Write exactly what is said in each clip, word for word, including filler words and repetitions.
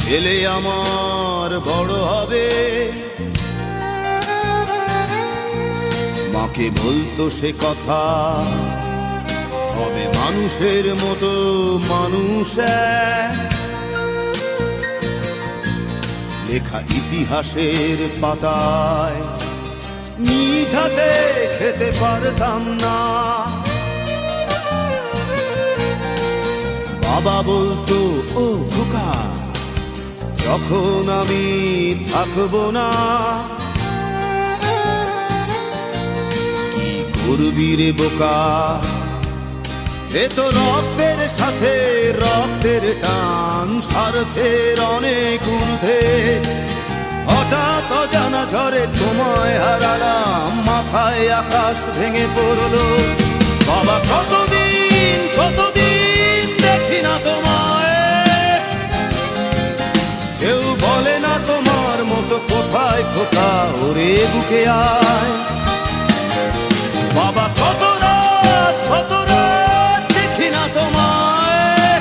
ছেলে আমার বড় হবে, মাকে বলতো সে কথা, হবে মানুষের মতো মানুষ। লেখা ইতিহাসের পাতায় নিজ হাতে খেতে পারতাম না। বাবা বলতো, ও খোকা, যখন আমি থাকবো না, কি করবি রে বোকা, এ তো রক্তের সাথে রক্তের টান, স্বার্থের অনেক ঊর্ধ্বে। হঠাৎ অজানা ঝড়ে তোমায় হারালাম, মাথায় আকাশ ভেঙে পড়লো। বাবা কতদিন কতদিন দেখি না তোমায়, কেউ বলে না তোমার মতো কোথায় খোকা, ওরে বুকে আয়। বাবা কত রাত কত রাত দেখি না তোমায়,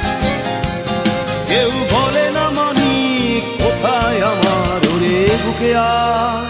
কেউ বলে না মানিক কোথায় আমার, ওরে বুকে আয়।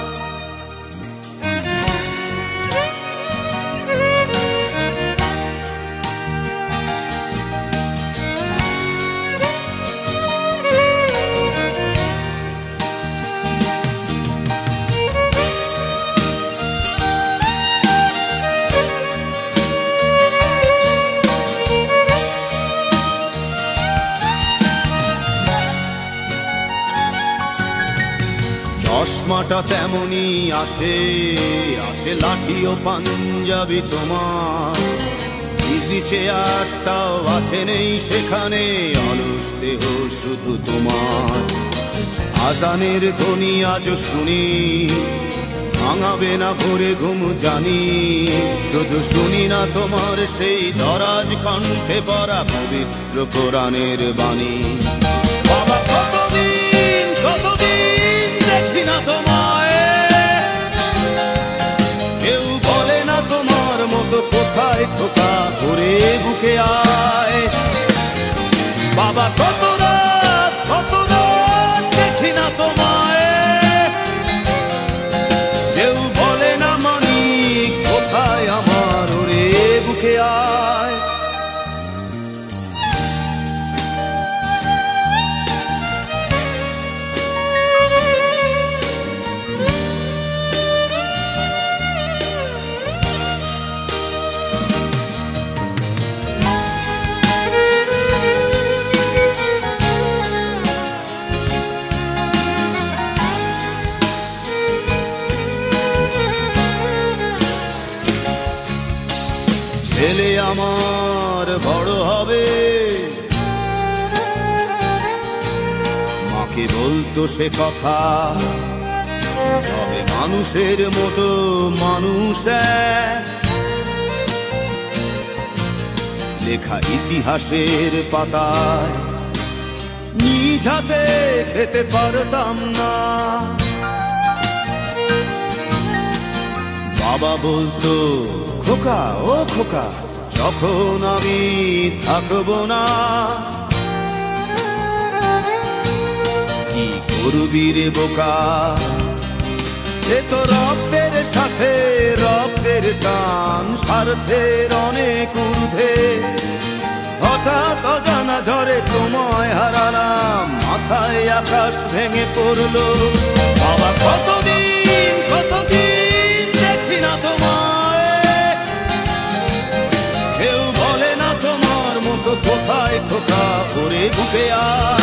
চশমাটা তেমনি আছে, আছে লাঠি ও পাঞ্জাবি তোমার, ইজি চেয়ারটাও আছে নেই সেখানে, অলস দেহ শুধু তোমার। আজানের ধ্বনি আজ শুনি, ভাঙাবে না ভোরে ঘুম জানি, শুধু শুনি না তোমার সেই দরাজ কণ্ঠে পড়া পবিত্র কোরআনের বাণী। বাবা কতদিন কতদিন দেখি না তোমায়, কেউ বলে না তোমার মতো কোথায় খোকা, ওরে বুকে আয়। বাবা কত রাত কত রাত দেখি না তোমায়, কেউ বলে না মানিক কোথায় আমার, ওরে বুকে আয়। ছেলে আমার বড় হবে, মাকে বলতো সে কথা, হবে মানুষের মতো মানুষ। লেখা ইতিহাসের পাতায় নিজ হাতে খেতে পারতাম না। বাবা বলতো, খোকা ও খোকা, যখন আমি থাকবো না, কি করবি রে বোকা, এ তো রক্তের সাথে রক্তের টান, স্বার্থের অনেক ঊর্ধ্বে। হঠাৎ অজানা ঝড়ে তোমায় হারালাম, মাথায় আকাশ ভেঙে পড়লো। বাবা কতদিন কতদিন দেখি না তোমায়, কেউ বলে না তোমার মতো কোথায় খোকা, ওরে বুকে আয়।